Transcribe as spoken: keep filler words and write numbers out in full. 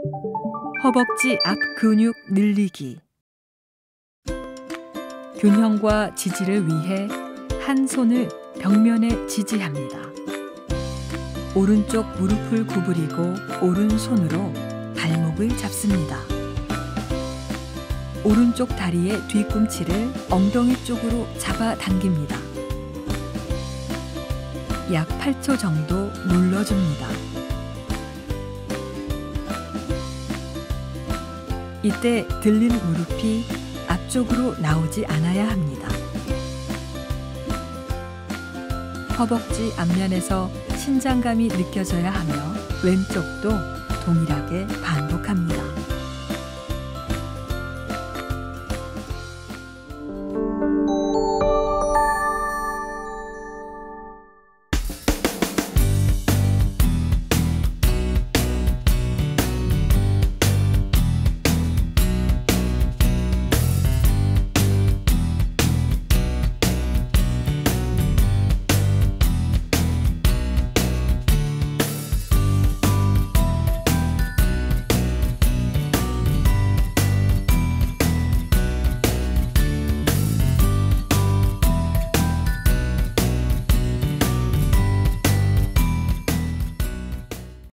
허벅지 앞 근육 늘리기. 균형과 지지를 위해 한 손을 벽면에 지지합니다. 오른쪽 무릎을 구부리고 오른손으로 발목을 잡습니다. 오른쪽 다리의 뒤꿈치를 엉덩이 쪽으로 잡아당깁니다. 약 팔 초 정도 눌러줍니다. 이때 들린 무릎이 앞쪽으로 나오지 않아야 합니다. 허벅지 앞면에서 신장감이 느껴져야 하며 왼쪽도 동일하게 반복합니다.